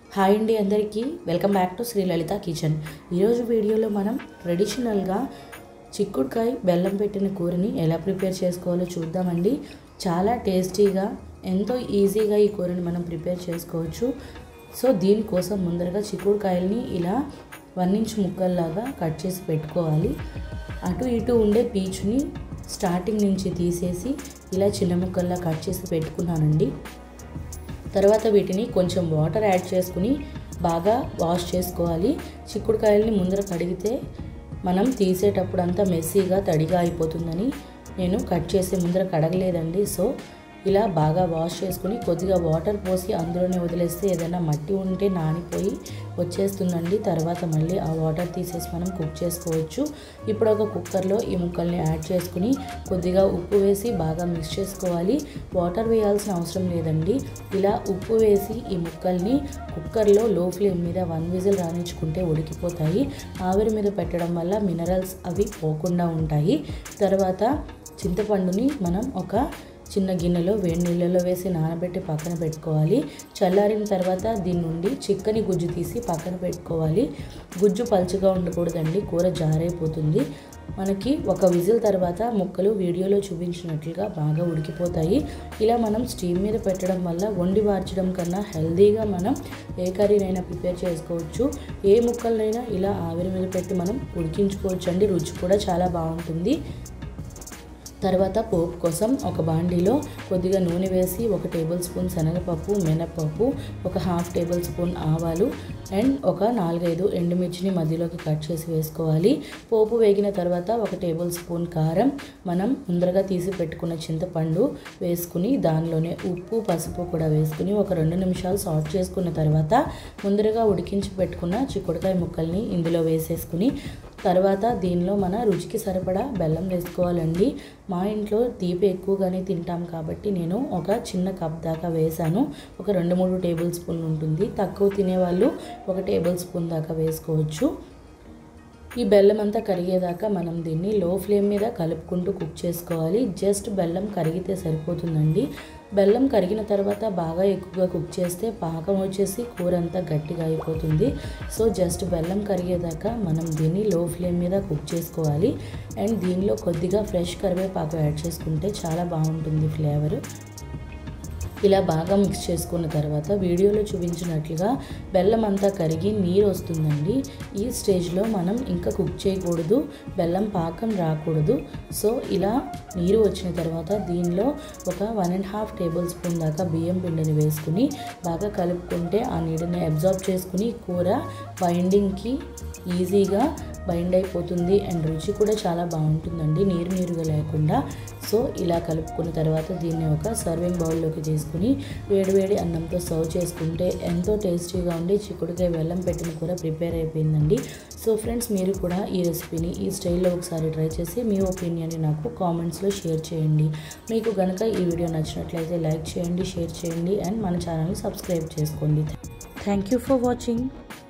Hi అండి అందరికీ welcome back to Sri Lalitha kitchen. ఈరోజు వీడియోలో మనం ట్రెడిషనల్గా చిక్కుడుకాయ బెల్లం పెట్టిన కూరని ఎలా ప్రిపేర్ చేసుకోవాలో చూద్దామండి. చాలా టేస్టీగా ఎంతో ఈజీగా ఈ కూరని మనం ప్రిపేర్ చేసుకోవచ్చు. సో దీనికోసం ముందరగా చిక్కుడుకాయల్ని ఇలా 1 ఇంచ్ ముక్కల్లాగా కట్ చేసి పెట్టుకోవాలి. అటు ఇటు ఉండే పీచుని స్టార్టింగ్ నుంచి తీసేసి ఇలా చిన్న ముక్కల్లా కట్ చేసి పెట్టుకున్నానండి. తర్వాత వీటిని కొంచెం వాటర్ యాడ్ చేసుకుని బాగా వాష్ చేసుకోవాలి. చిక్కుడుకాయల్ని ముందర కడిగితే మనం తీసేటప్పుడు అంతా మెస్సీగా తడిగా అయిపోతుందని నేను కట్ చేసే ముందర కడగలేదండి. సో ఇలా బాగా వాష్ చేసుకుని కొద్దిగా వాటర్ పోసి అందులోనే వదిలేస్తే ఏదైనా మట్టి ఉంటే నానిపోయి వచ్చేస్తుందండి. తర్వాత మళ్ళీ ఆ వాటర్ తీసేసి మనం కుక్ చేసుకోవచ్చు. ఇప్పుడు ఒక కుక్కర్లో ఈ ముక్కల్ని యాడ్ చేసుకుని కొద్దిగా ఉప్పు వేసి బాగా మిక్స్ చేసుకోవాలి. వాటర్ వేయాల్సిన అవసరం లేదండి. ఇలా ఉప్పు వేసి ఈ ముక్కల్ని కుక్కర్లో లో ఫ్లేమ్ మీద 1 విజిల్ రానిచ్చుకుంటే ఉడికిపోతాయి. ఆవిరి మీద పెట్టడం వల్ల మినరల్స్ అవి పోకుండా ఉంటాయి. తర్వాత చింతపండుని మనం ఒక చిన్న గిన్నెలో వేడి నీళ్ళలో వేసి నానబెట్టి పక్కన పెట్టుకోవాలి. చల్లారిన తర్వాత దీని నుండి చిక్కని గుజ్జు తీసి పక్కన పెట్టుకోవాలి. గుజ్జు పలుచగా ఉండకూడదండి, కూర జారైపోతుంది. మనకి ఒక విజిల్ తర్వాత ముక్కలు వీడియోలో చూపించినట్లుగా బాగా ఉడికిపోతాయి. ఇలా మనం స్టీమ్ మీద పెట్టడం వల్ల వండి వార్చడం కన్నా హెల్దీగా మనం ఏ కర్రీనైనా ప్రిపేర్ చేసుకోవచ్చు. ఏ ముక్కలనైనా ఇలా ఆవిరి మీద పెట్టి మనం ఉడికించుకోవచ్చు అండి. రుచి కూడా చాలా బాగుంటుంది. తర్వాత పోపు కోసం ఒక బాండీలో కొద్దిగా నూనె వేసి 1 టేబుల్ స్పూన్ శనగపప్పు, మినపప్పు, ఒక 1/2 టేబుల్ స్పూన్ ఆవాలు అండ్ ఒక 4-5 ఎండుమిర్చిని మధ్యలోకి కట్ చేసి వేసుకోవాలి. పోపు వేగిన తర్వాత 1 టేబుల్ స్పూన్ కారం, మనం ముందరగా తీసి పెట్టుకున్న చింతపండు వేసుకుని దానిలోనే ఉప్పు, పసుపు కూడా వేసుకుని ఒక 2 నిమిషాలు సాట్ చేసుకున్న తర్వాత ముందరగా ఉడికించి పెట్టుకున్న చిక్కుడుకాయ ముక్కల్ని ఇందులో వేసేసుకుని తర్వాత దీనిలో మన రుచికి సరిపడా బెల్లం వేసుకోవాలండి. మా ఇంట్లో తీపి ఎక్కువగానే తింటాం కాబట్టి నేను ఒక చిన్న కప్ దాకా వేసాను. ఒక 2-3 టేబుల్ స్పూన్లు ఉంటుంది. తక్కువ తినేవాళ్ళు 1 టేబుల్ స్పూన్ దాకా వేసుకోవచ్చు. ఈ బెల్లం అంతా కరిగేదాకా మనం దీన్ని లో ఫ్లేమ్ మీద కలుపుకుంటూ కుక్ చేసుకోవాలి. జస్ట్ బెల్లం కరిగితే సరిపోతుందండి. బెల్లం కరిగిన తర్వాత బాగా ఎక్కువగా కుక్ చేస్తే పాకం వచ్చేసి కూర అంతా గట్టిగా అయిపోతుంది. సో జస్ట్ బెల్లం కరిగేదాకా మనం దీన్ని లో ఫ్లేమ్ మీద కుక్ చేసుకోవాలి. అండ్ దీనిలో కొద్దిగా ఫ్రెష్ కరివేపాకు యాడ్ చేసుకుంటే చాలా బాగుంటుంది ఫ్లేవర్. ఇలా బాగా మిక్స్ చేసుకున్న తర్వాత వీడియోలో చూపించినట్లుగా బెల్లం అంతా కరిగి నీరు వస్తుందండి. ఈ స్టేజ్లో మనం ఇంకా కుక్ చేయకూడదు, బెల్లం పాకం రాకూడదు. సో ఇలా నీరు వచ్చిన తర్వాత దీనిలో ఒక 1.5 టేబుల్ స్పూన్ దాకా బియ్యం పిండిని వేసుకుని బాగా కలుపుకుంటే ఆ నీటిని అబ్జార్బ్ చేసుకుని కూర బైండింగ్కి ఈజీగా బైండ్ అయిపోతుంది. అండ్ రుచి కూడా చాలా బాగుంటుందండి, నీరుగా లేకుండా. సో ఇలా కలుపుకున్న తర్వాత దీన్ని ఒక సర్వింగ్ బౌల్లోకి తీసుకుని వేడివేడి అన్నంతో సర్వ్ చేసుకుంటే ఎంతో టేస్టీగా ఉండి చిక్కుడుకాయ బెల్లం పెట్టిన కూర ప్రిపేర్ అయిపోయిందండి. సో ఫ్రెండ్స్, మీరు కూడా ఈ రెసిపీని ఈ స్టైల్లో ఒకసారి ట్రై చేసి మీ ఒపీనియన్ని నాకు కామెంట్స్లో షేర్ చేయండి. మీకు కనుక ఈ వీడియో నచ్చినట్లయితే లైక్ చేయండి, షేర్ చేయండి అండ్ మన ఛానల్ని సబ్స్క్రైబ్ చేసుకోండి. Thank you for watching.